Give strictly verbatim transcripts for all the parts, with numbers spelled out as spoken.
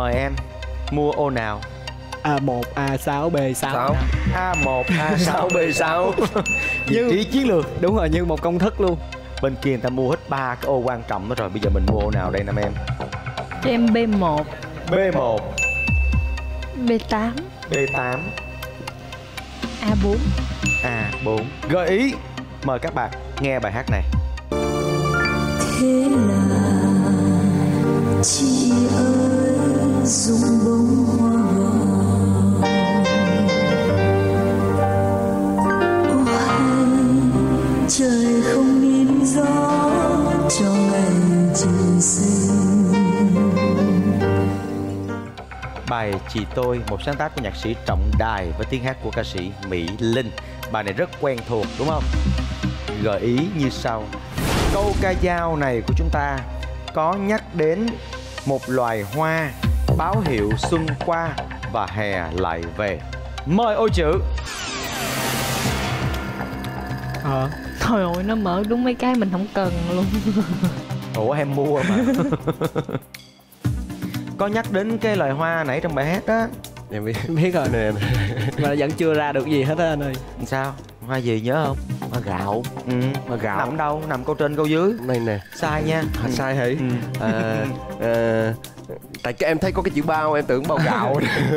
Mời em mua ô nào? A một, A sáu, B sáu. A một, A sáu, B sáu. Vị trí chiến lược. Đúng rồi, như một công thức luôn. Bên kia người ta mua hết ba cái ô quan trọng đó rồi. Bây giờ mình mua ô nào đây nam em? Cho em B một. B một. B tám. B tám. A bốn. A bốn. Gợi ý. Mời các bạn nghe bài hát này. Thế là chị ơi dùng bông hoa hồng. Ô hay trời không nín gió cho ngày chị sinh. Bài Chị Tôi, một sáng tác của nhạc sĩ Trọng Đài với tiếng hát của ca sĩ Mỹ Linh. Bài này rất quen thuộc đúng không? Gợi ý như sau. Câu ca dao này của chúng ta có nhắc đến một loài hoa báo hiệu xuân qua và hè lại về. Mời ô chữ. Ờ Thôi ôi, nó mở đúng mấy cái mình không cần luôn. Ủa em mua mà. Có nhắc đến cái loài hoa nãy trong bài hát đó. Em biết, biết rồi nè. Mà vẫn chưa ra được gì hết á anh ơi. Sao? Hoa gì nhớ không? Hoa gạo. Ừ. Hoa gạo. Nằm đâu? Nằm câu trên câu dưới. Này nè. Sai nha. À, sai hả? Ừ. À, à, tại cái em thấy có cái chữ bao em tưởng bao gạo.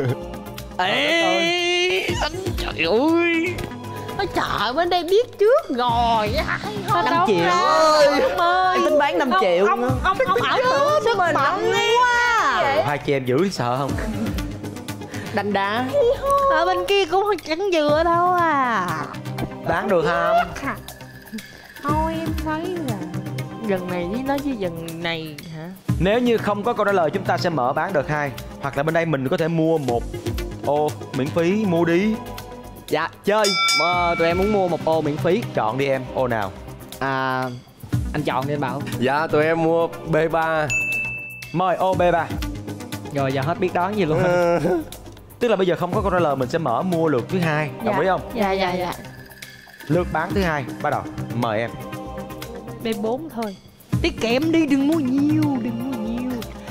Ê, anh trời ơi. Ôi trời, bên đây biết trước rồi. năm triệu ơi. Em tính bán năm triệu. Ông, ông, ông, ông ảo tưởng sức mạnh quá. Hai chị em giữ sợ không? Đánh đá. Ở bên kia cũng chẳng vừa đâu à. Bán được không? Thôi em thấy là gần này với nói với gần này hả? Nếu như không có câu trả lời chúng ta sẽ mở bán đợt hai. Hoặc là bên đây mình có thể mua một ô miễn phí, mua đi. Dạ chơi. Mà tụi em muốn mua một ô miễn phí. Chọn đi em, ô nào? À, anh chọn đi anh Bảo. Dạ tụi em mua B ba. Mời ô B ba. Rồi giờ hết biết đoán gì luôn. Tức là bây giờ không có câu trả lời mình sẽ mở mua lượt thứ hai. Đồng Dạ. ý không? Dạ dạ dạ. Lượt bán thứ hai bắt đầu. Mời em. B bốn thôi. Tiết kiệm đi, đừng mua nhiều, đừng mua nhiều.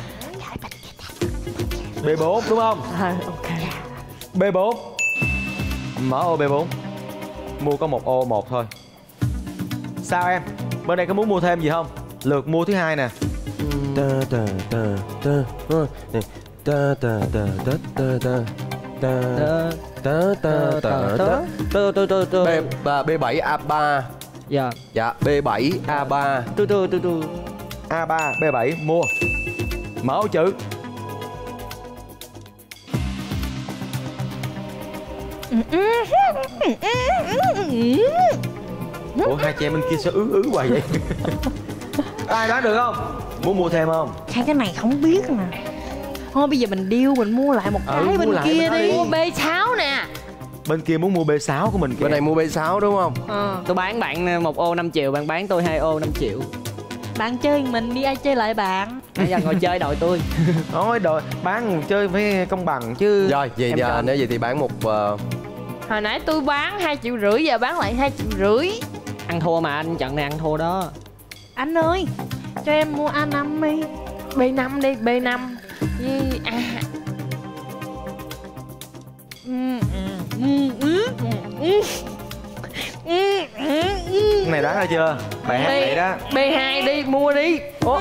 B bốn đúng không? À, ok. B bốn. Mở ô B bốn. Mua có một ô một thôi. Sao em? Bên đây có muốn mua thêm gì không? Lượt mua thứ hai nè. Tơ tơ tơ tơ tơ tơ tơ tơ tơ tơ tơ tơ tơ tơ Từ từ từ từ. B ba B bảy A ba. Dạ. Dạ B bảy A ba. Từ từ từ từ. A ba B bảy mua. Mở ô chữ. Ủa hai chị em bên kia sao ứ ứ hoài vậy? Ai đoán được không? Muốn mua thêm không? Hai cái này không biết nè. Thôi bây giờ mình điêu mình mua lại một cái Ừ, bên mua lại kia bên đó đi. đi. Mua B sáu nè. Bên kia muốn mua B sáu của mình kìa. Bên này mua B sáu đúng không? Ờ. Tôi bán bạn một ô năm triệu, bạn bán tôi hai ô năm triệu. Bạn chơi mình đi, ai chơi lại bạn. Bây giờ ngồi chơi đội tôi. Nói đội bán chơi phải công bằng chứ. Rồi vậy Em giờ cho. nếu vậy thì bán một uh, Hồi nãy tôi bán hai triệu rưỡi, giờ bán lại hai triệu rưỡi. Ăn thua mà anh, trận này ăn thua đó. Anh ơi, cho em mua A năm đi. B năm đi, B năm với A. Ừ, ừ, ừ, ừ, ừ. Ừ, ừ, ừ. Cái này đoán ra chưa? Bài hát này đó. B hai đi, mua đi. Ủa?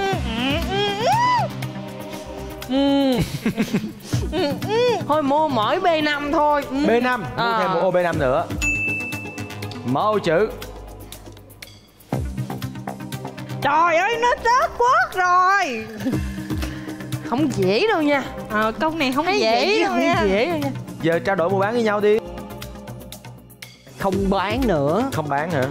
Ừ. Thôi mua mỗi B năm thôi. Ừ. B năm, mua Ờ. thêm một ô B năm nữa. Mở ô chữ. Trời ơi, nó rớt quất rồi. Không dễ đâu nha. Ờ, câu này không Thấy dễ, dễ đâu không nha. dễ đâu nha. Giờ trao đổi mua bán với nhau đi. Không bán nữa. Không bán hả?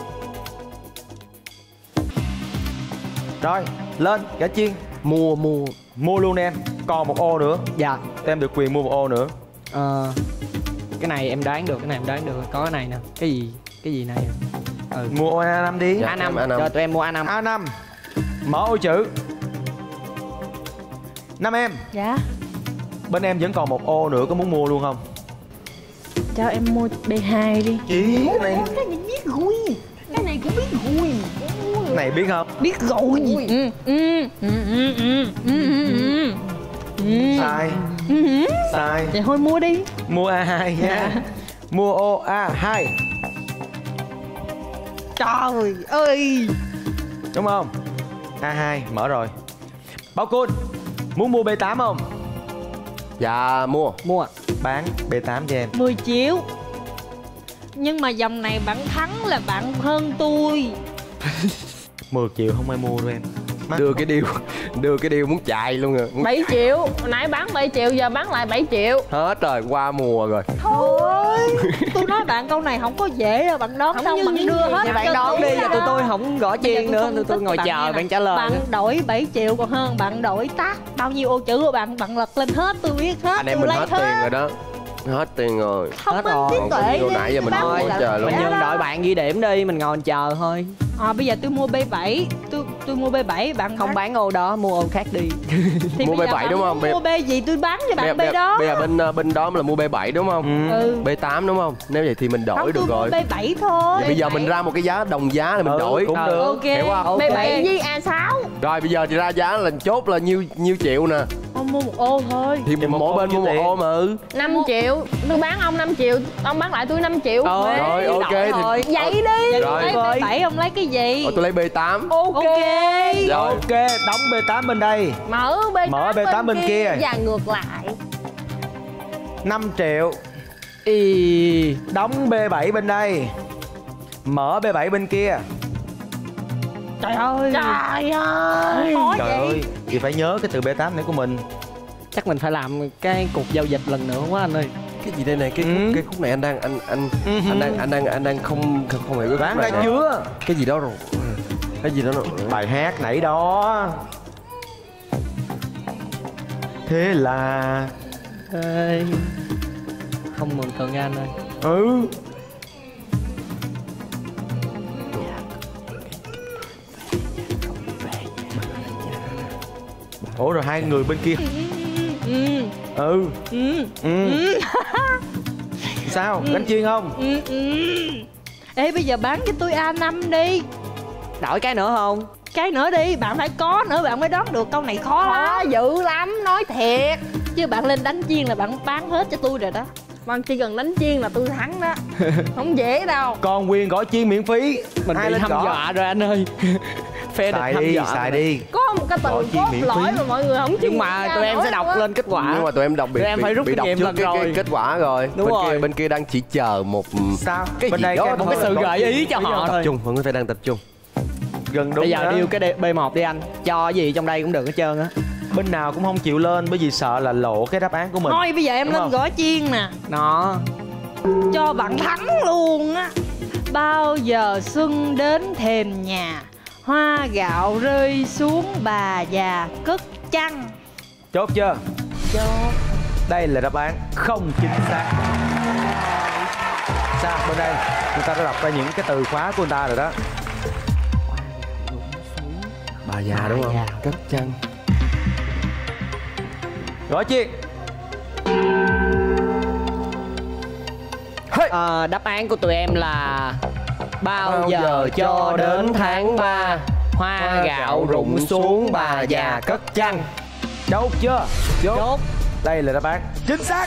Rồi, lên, gã chiên. Mua mua. Mua luôn đi em. Còn một ô nữa. Dạ. Tụi em được quyền mua một ô nữa. Ờ, cái này em đoán được, cái này em đoán được. Có cái này nè. Cái gì? Cái gì này? Ừ. Mua ô A năm đi. Dạ. A năm. em A năm. Rồi tụi em mua A năm. A năm. Mở ô chữ. Năm em. Dạ. Bên em vẫn còn một ô nữa, có muốn mua luôn không? Cho em mua B hai đi. Chí, cái này Cái này biết rồi. Cái này cũng biết rồi. cái này biết không? Biết rồi. Ừ, ừ, ừ, ừ, ừ, ừ, ừ. Ừ. Sai. Ừ. Sai. Vậy thôi mua đi. Mua A hai nha. Mua ô A hai. Trời ơi. Đúng không? A hai mở rồi. Bảo Cun muốn mua B tám không? Dạ mua. Mua. Bán B tám cho em. mười triệu. Nhưng mà dòng này bạn thắng là bạn hơn tôi. mười triệu không ai mua đâu em. Mắc. Đưa cái điều đưa cái điều muốn chạy luôn rồi. Muốn... bảy triệu, nãy bán bảy triệu giờ bán lại bảy triệu. Hết rồi, qua mùa rồi. Thôi. Tôi nói bạn câu này không có dễ đâu, bạn đón Không xong như bạn những đưa gì hết vậy cho Bạn đón tôi đi, giờ tụi đâu. tôi không gõ Bây giờ chiên nữa, không tụi tôi thích ngồi bạn chờ nghe bạn nè. trả lời. Bạn đổi bảy triệu còn hơn bạn đổi tác. Bao nhiêu ô chữ của bạn, bạn lật lên hết, tôi biết hết. Anh em tôi mình lấy hết tiền rồi đó. Hết tiền rồi. Thông Hết minh rồi. trí Còn có tuệ nhiều đi, nãy giờ mình bán ngồi lại chờ là luôn. Mình giá nhân đó. đội bạn ghi điểm đi, mình ngồi chờ thôi. À, bây giờ tôi mua B bảy, tôi tôi mua B bảy, bạn Không bán ô đó, mua ô khác đi. thì Mua bây giờ B bảy bạn đúng không? Mua B gì tôi bán cho bạn B Bây đó. bây giờ bên ờ, bên đó là mua B bảy đúng không? Ừ. Ừ. B tám đúng không? Nếu vậy thì mình đổi Không, được tôi rồi. mua B bảy thôi. Vậy bây giờ mình ra một cái giá đồng giá là mình Ừ, đổi. cũng Ờ, được. Ok. Hiểu không? B Ok. bảy với A sáu. Rồi bây giờ thì ra giá là chốt là nhiêu nhiêu triệu nè. Không mua một ô thôi. Thì Thì một mỗi ô bên nhiêu mua một tiền? ô mà. Ừ. năm triệu. Tôi bán ông năm triệu, ông bán lại tôi năm triệu. Ờ, Rồi, đổi ok thì- thôi. Vậy đi. Rồi. Lấy B bảy ông lấy cái gì? Rồi tôi lấy B tám. Ok. Ok. Rồi. Ok, đóng B tám bên đây. Mở B tám, Mở B tám bên kia. và ngược lại. năm triệu. Ý. Đóng B bảy bên đây. Mở B bảy bên kia. Trời ơi. Trời ơi. Khó Trời vậy. ơi, thì phải nhớ cái từ B tám này của mình. Chắc mình phải làm cái cuộc giao dịch lần nữa quá anh ơi. Cái gì đây này? Cái Ừ. khúc, cái khúc này anh đang anh anh Ừ. anh đang anh đang anh đang không không, không hiểu cái Bán khúc ra này nữa. chưa? Cái gì đó rồi. Cái gì đó rồi. Bài hát nãy đó. Thế là Ê. Không mừng tượng anh ơi. ừ. Ủa rồi hai người bên kia. Ừ. Ừ. Ừ. Ừ. Sao? Đánh chiên không? Ừ. Ừ. Ê bây giờ bán cho tôi A năm đi. Đổi cái nữa không? Cái nữa đi, bạn phải có nữa bạn mới đoán được câu này khó Khó lắm. dữ lắm, nói thiệt. Chứ bạn lên đánh chiên là bạn bán hết cho tôi rồi đó. Vâng, chỉ cần đánh chiên là tôi thắng đó. Không dễ đâu. Còn quyền gõ chiên miễn phí. Mình Ai bị lên hăm gõ? dọa rồi anh ơi. Phe địch Xài hăm đi, dọa xài rồi. đi. Có một cái Gõ từ chiên cốt miễn lõi phí. mà mọi người không chịu Nhưng mà ra tụi em nổi sẽ đọc luôn á. lên kết quả. Nhưng mà tụi em đọc bị Tụi em bị, phải rút bị kinh đọc nghiệm trước lần cái, cái rồi. kết quả rồi. Đúng bên rồi. kia bên kia đang chỉ chờ một Sao? cái Bên gì đây đó cái thôi. Một cái sự gợi ý cho họ tập thôi. trung, mọi người phải đang tập trung. Gần đúng Bây giờ đó. điêu cái B một đi anh. Cho gì trong đây cũng được hết trơn á. Bên nào cũng không chịu lên bởi vì sợ là lộ cái đáp án của mình. Thôi bây giờ em Đúng lên không? gõ chiên nè. Nó. Cho bạn thắng luôn á. Bao giờ xuân đến thềm nhà, hoa gạo rơi xuống bà già cất chăn. Chốt chưa? Chốt. Đây là đáp án không chính xác. Sao? Bên đây người ta đã đọc ra những cái từ khóa của người ta rồi đó. Bà già đúng không? Cất chăn. Gõ chiên. Ờ, đáp án của tụi em là bao, Bao giờ, giờ cho đến tháng ba hoa hoa gạo rụng xuống bà già cất chăn. Chốt chưa? Chốt. Đây là đáp án chính xác.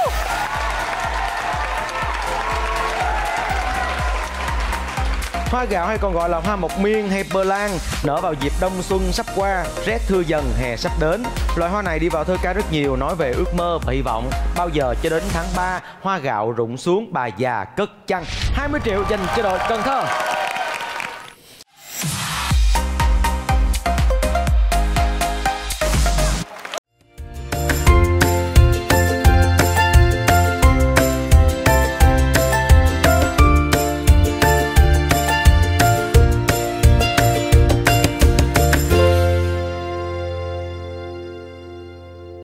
Hoa gạo hay còn gọi là hoa mộc miên hay bơ lan nở vào dịp đông xuân sắp qua, rét thưa dần, hè sắp đến. Loài hoa này đi vào thơ ca rất nhiều, nói về ước mơ và hy vọng. Bao giờ cho đến tháng ba hoa gạo rụng xuống bà già cất chăn. hai mươi triệu dành cho đội Cần Thơ.